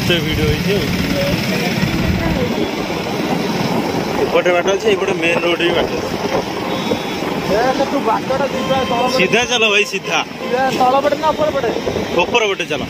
मस्त वीडियो एपटे बाट अच्छे एपटे मेन रोड भी बाट सीधा चलो भाई सीधा ऊपर पटे चलो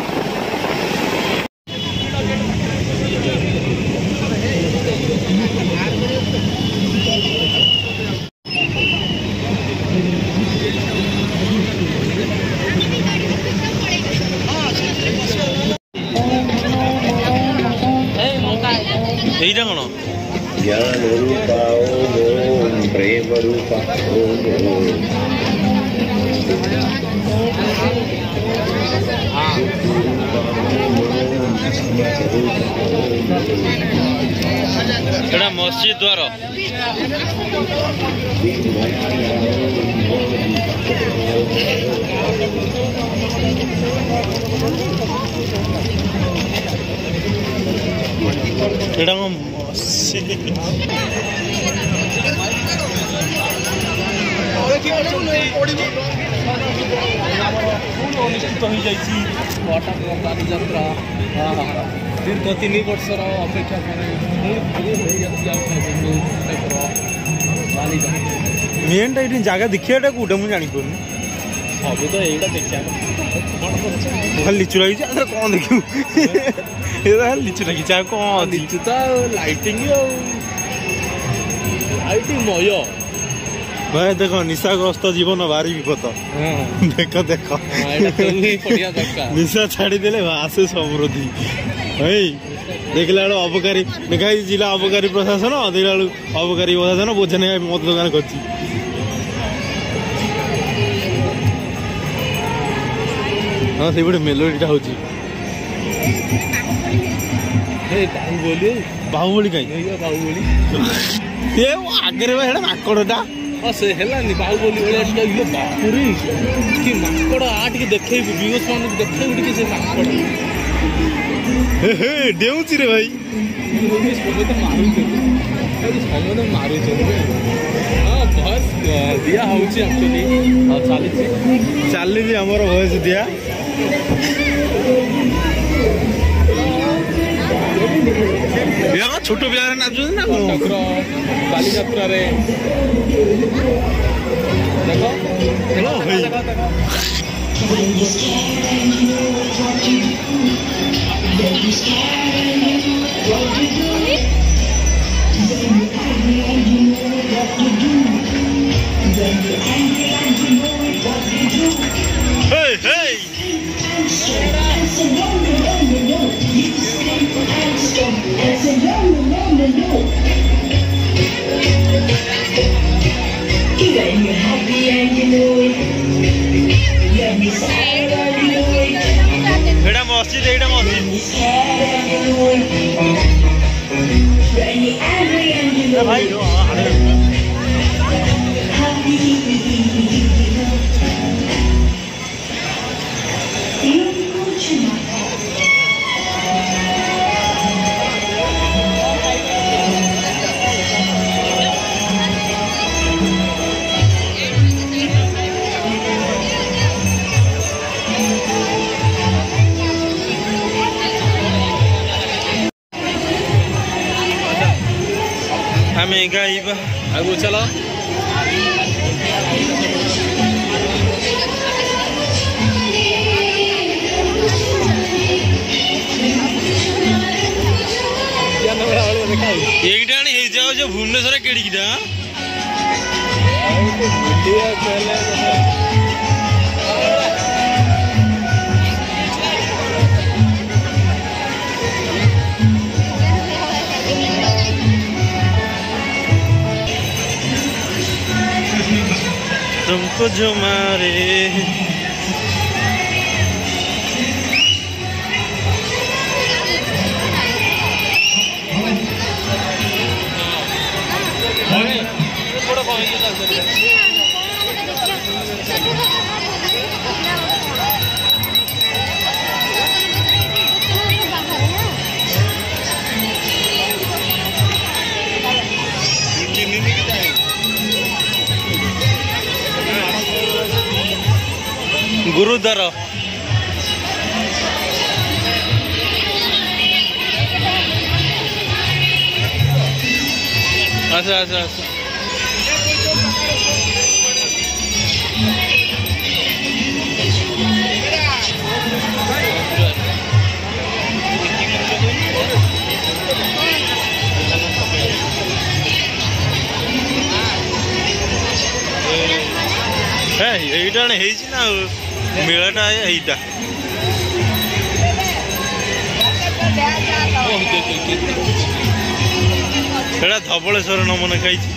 कौन ज्ञान रूपा ओम प्रेम रूपा ओम एटा मस्जिद द्वार एटा दीर्घ 3 वर्षर अपेक्षा मेन ये जगह देखिए कौटे मुझे जानी पानी सब तो यहीटा देखा लिचु लगी कौन देखू लिचु लगी कौन लिचु तो लाइटिंग लाइटिंग मय भाई देख निशाग्रस्त जीवन भारी विपद देख देख निशा छाड़ी देले आसे समृद्धि भाई देखला अबकारी देखा जिला अबकारी प्रशासन देखला अबकारी प्रशासन बोझे नहीं मत दुकान कर हाँ से मेलोडीटा हूँ बाहुबली कहीं आगे माकड़टा से हेलानी बाहुबली भाई बापुरी कि माकड़ आटे देखे व्यूअर्स मान देखे से माकड़ डेउची रे भाई समझ मारू हाँ भयस दिया होली चली आमर भयस दिया छोट पिला नाचुं ना बाली यात्रा रे देखो hey hey एटा मस्जिद भाई हमें गाइब आगो चलो एक जाओ जो भुवनेश्वर केड़ीटा तुमको जो मारे गुरुद्वार ଆସ ଆସ ଆସ এইটা ହେଇଛି ନା ମେଳାଟା ଏଇଟା ସେଟା ଧବଳେଶ୍ୱର ନମନ ଖାଇଛି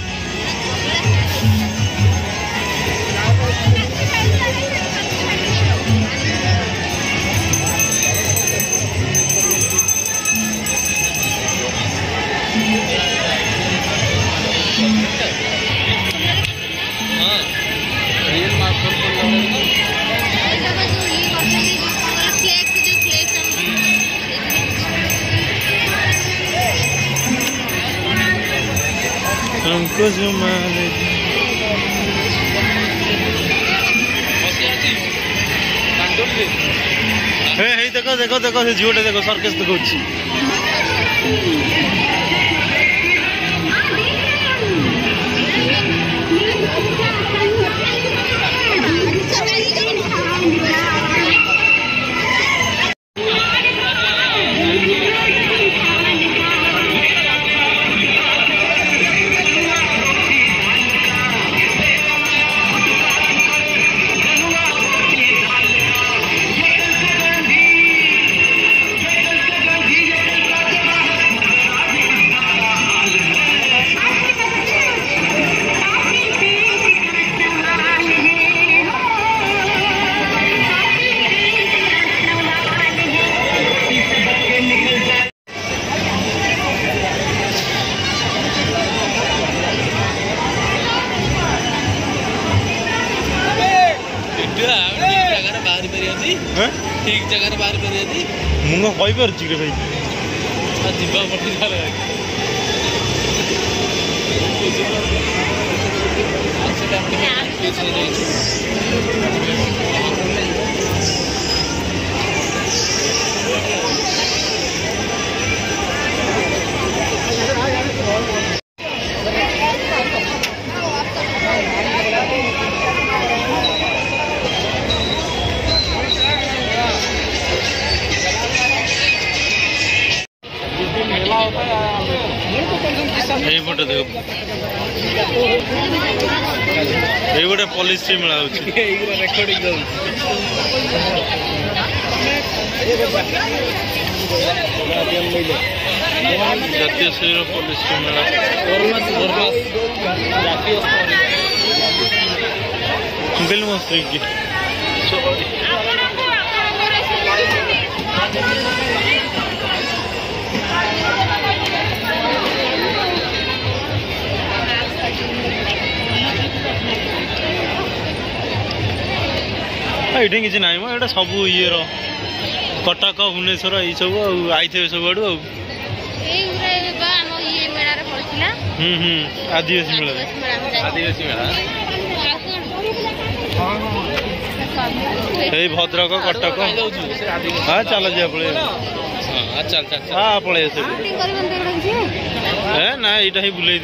हमको जो मारे हे देखो देखो देखो से झूठे देखो सर्कस देखो ठीक जगह बाहर कर मुझे कही पार्ची के भाई जीवा पड़ी এইপটে দেখো এইপটে পলিসি মেলা হচ্ছে জাতীয় শৈর পলিসি মেলা বেলমস্ত্রী কি ये किसी ना ये सब ये कटक भुवनेश्वर ये सब आई सब आड़ू आदिवासी मेला आदिवासी मेला ये भद्रक कटक हाँ चल जा पड़े हाँ पड़े ना यहाँ ही बुले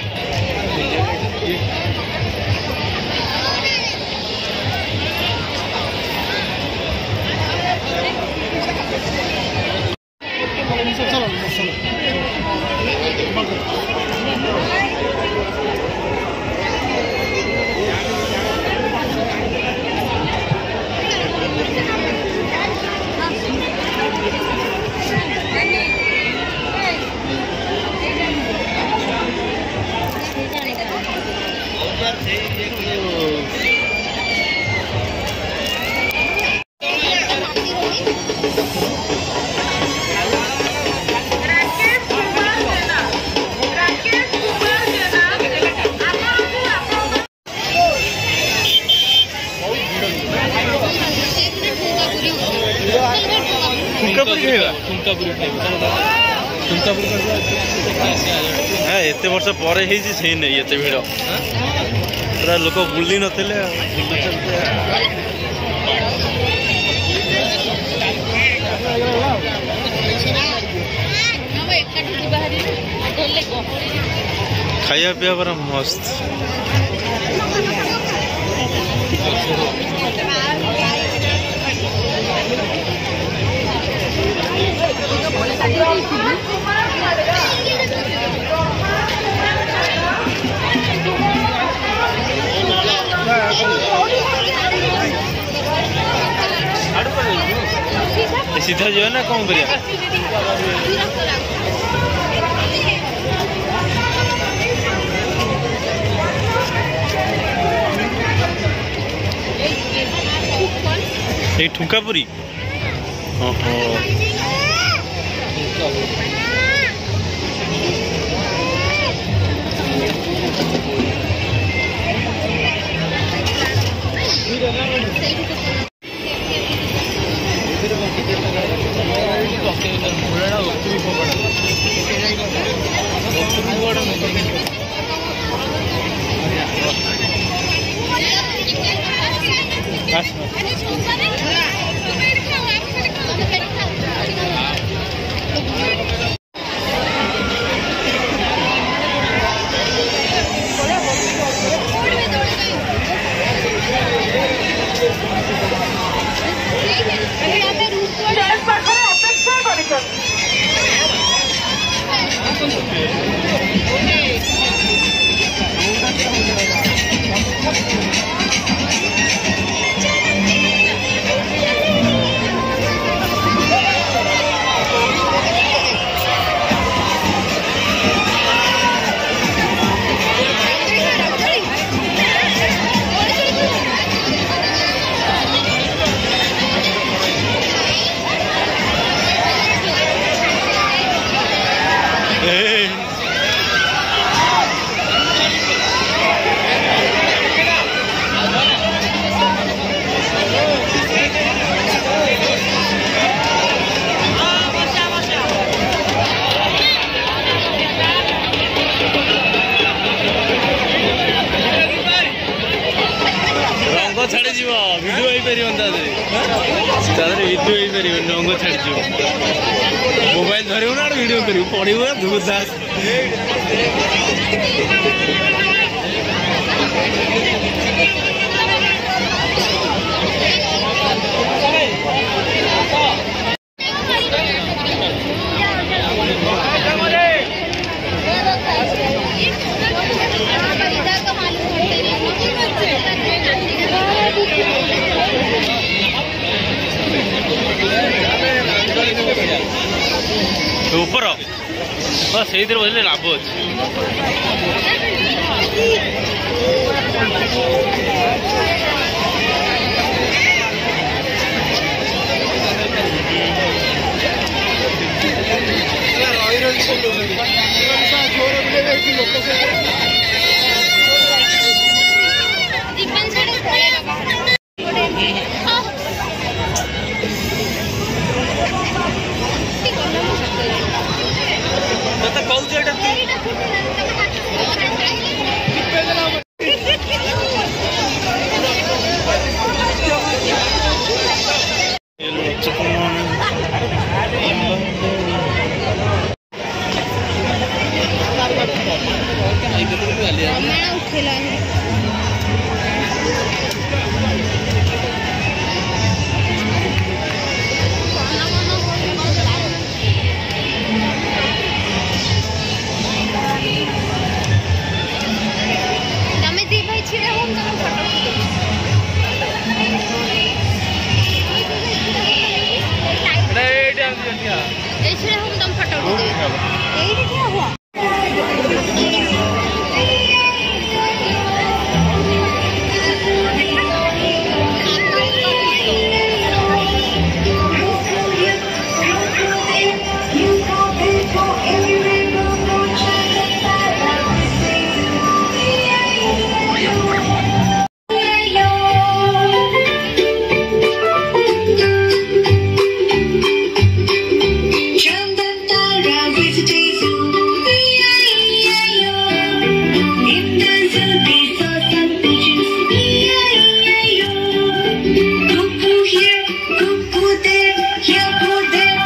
एत वर्ष पर नहीं एत भिड़ पूरा लोक बुली नथिले खाया पिया पूरा मस्त। सीधा जो है ना कौन करिया ठुका पुरी। छाड़ी जीव वीडियो हो पार वीडियो हो पार रंग छाड़ी जीव मोबाइल धरव ना वीडियो कर पड़ो धूमधास ऊपर बस से बजले लाभ अच्छे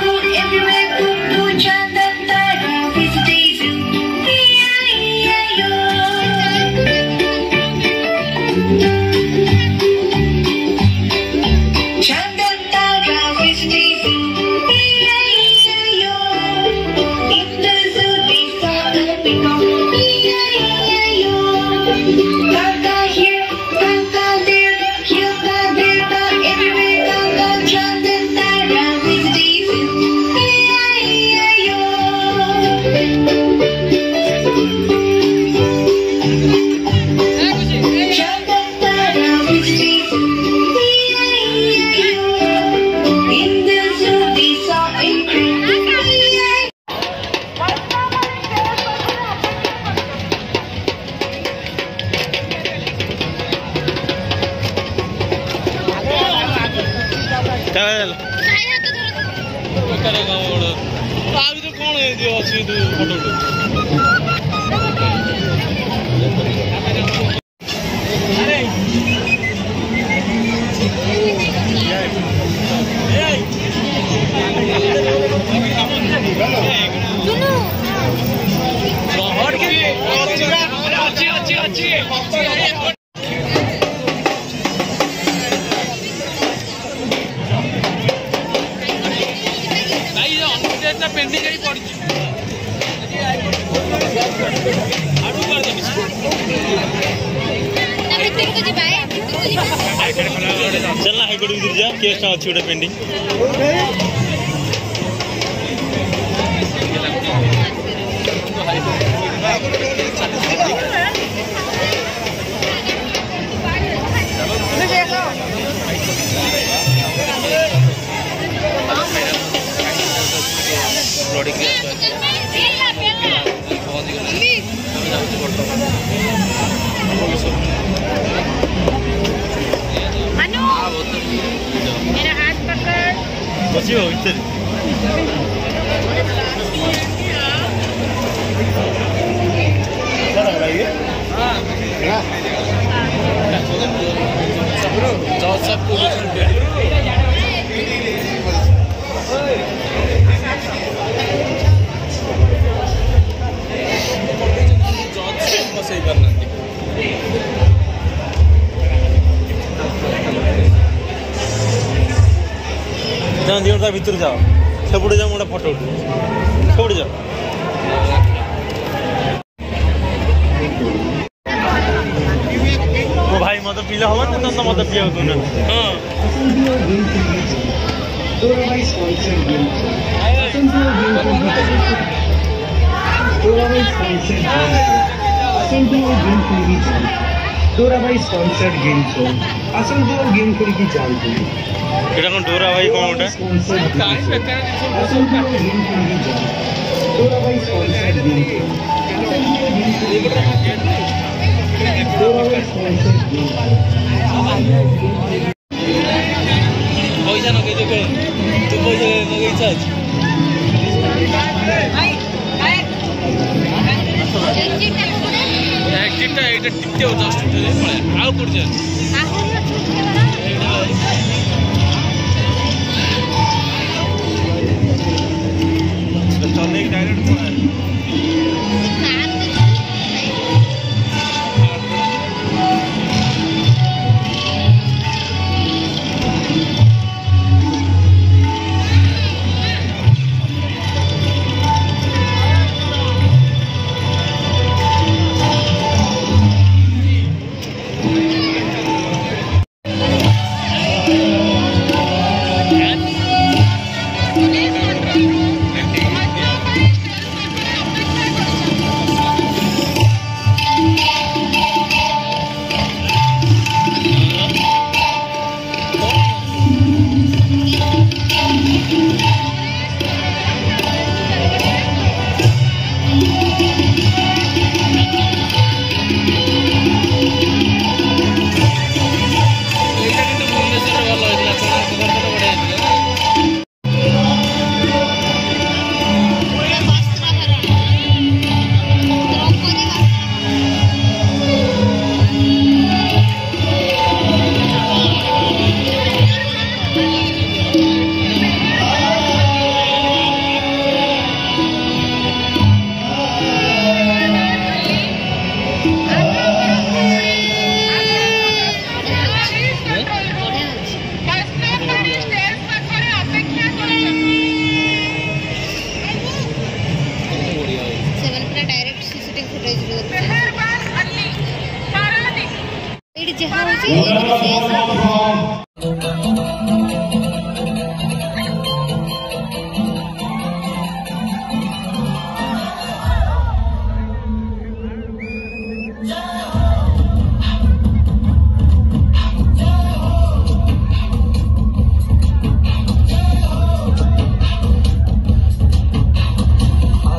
Everywhere, ଚାଲ ତା ଭିତରେ କଣ ଅଛି ତୁ ଫଟୋ पेंडिंग पड़ी चलना हाईकोर्ट भी जा केस अच्छी गोटे पेंडिंग मेरा हाथ पकड़ बची हो इधर सही करना दिवटा भीतर जाओ सेपटे जाओ गोटे फटो उठ सेपटे जाओ मो भाई मत पिला हम तो मत पिया हाँ डोरा भाई स्पॉन्सर्ड गेम शो आसंतु गेम करी जानते एटा कोन डोरा भाई कोन ओटा डोरा भाई स्पॉन्सर्ड गेम पैसा नगई तू पैसा नगई छ एक्जिटटा एटा टिकते हो जस्ट पळे आउ कोड जा चलने डायरेक्ट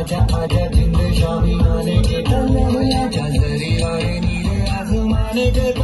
आजा जिंद शामी आने के तंग आजा जरी वाले नीले आसमाने के